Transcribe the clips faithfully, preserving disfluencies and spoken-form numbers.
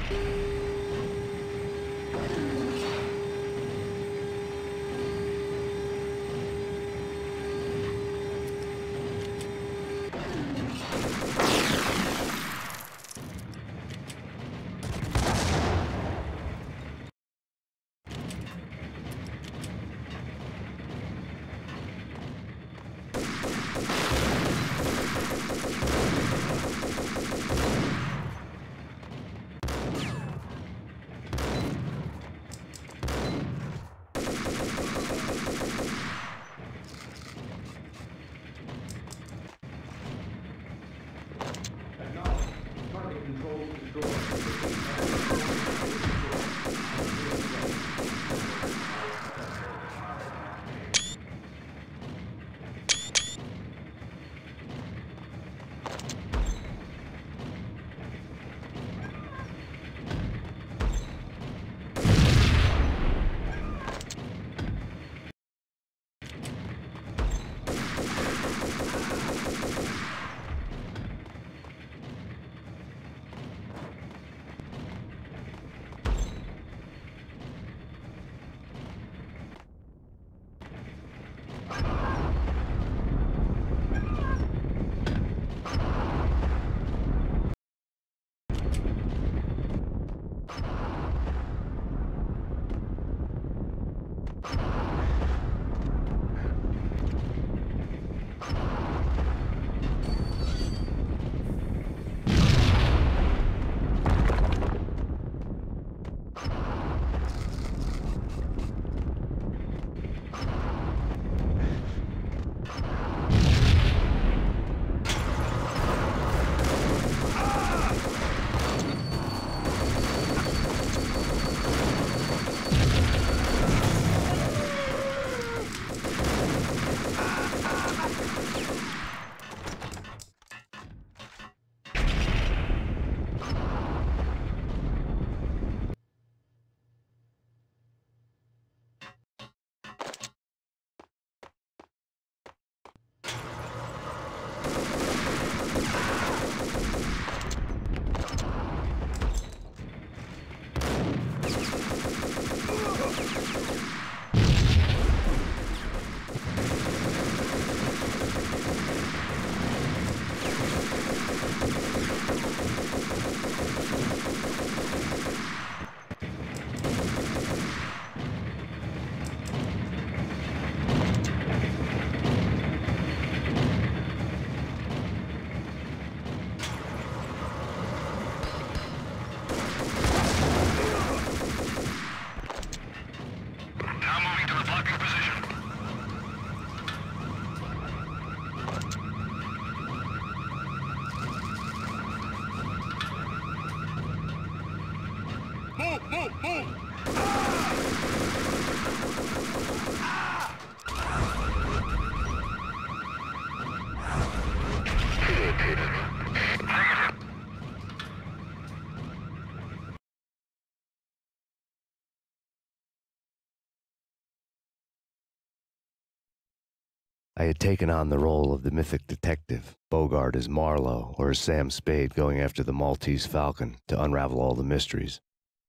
I had taken on the role of the mythic detective, Bogart as Marlowe or as Sam Spade going after the Maltese Falcon to unravel all the mysteries.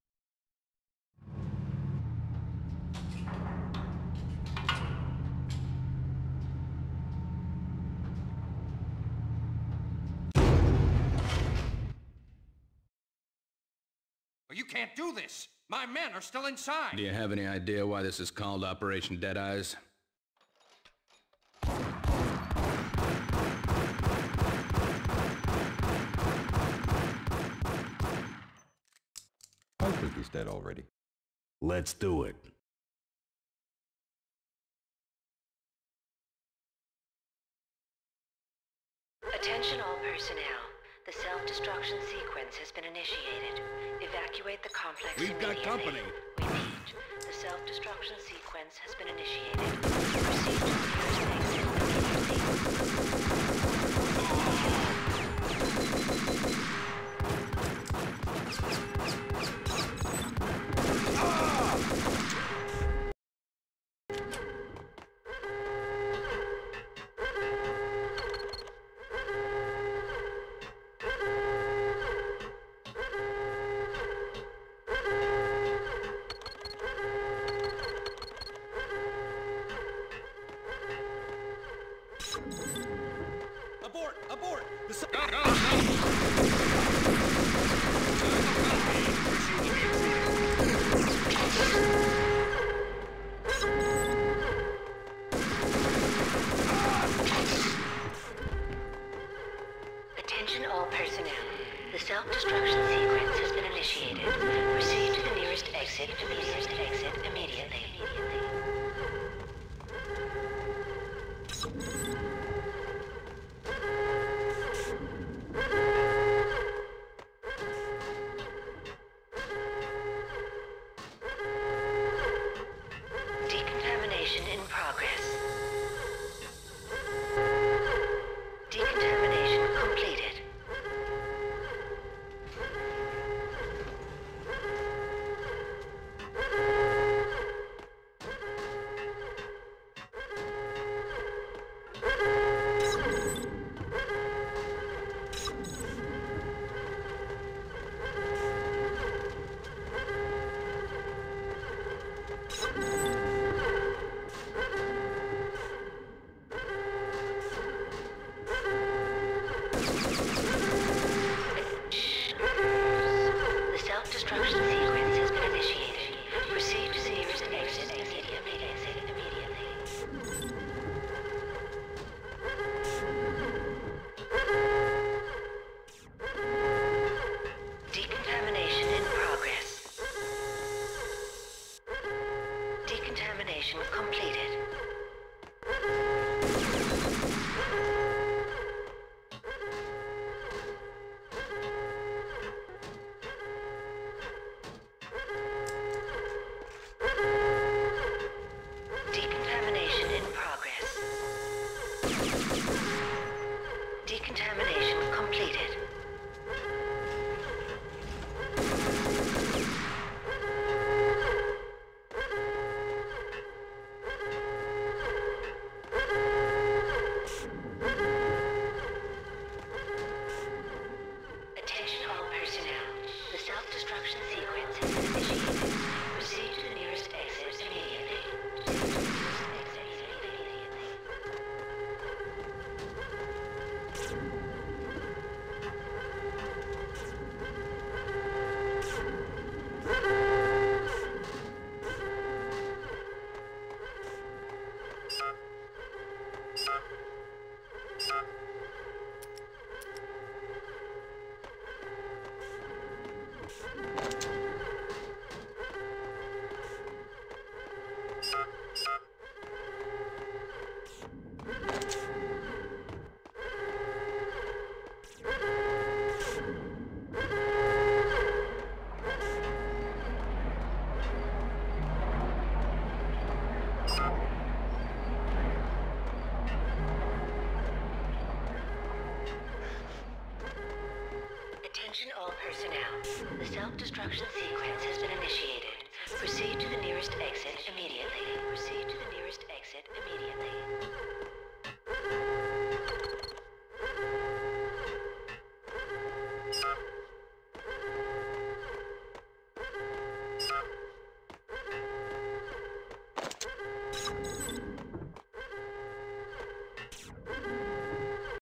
You can't do this! My men are still inside! Do you have any idea why this is called Operation Deadeyes? I think he's dead already. Let's do it. Attention all personnel. The self-destruction sequence has been initiated. Evacuate the complex We've got immediately. company. Repeat. The self-destruction sequence has been initiated. Proceed to the nearest exit Go, go, go! Attention all personnel. The self-destruction sequence has been initiated. Proceed to the nearest exit, to the nearest exit immediately. Decontamination in progress. Decontamination completed. The self-destruction sequence has been initiated. Proceed to the nearest exit immediately. Exit immediately. Decontamination in progress. Decontamination completed. Decontamination in progress. Decontamination completed. Attention all personnel. The self-destruction sequence has been initiated. Proceed to the nearest exit immediately. Exit immediately. Attention all personnel. The self-destruction sequence has been initiated. Proceed to the nearest exit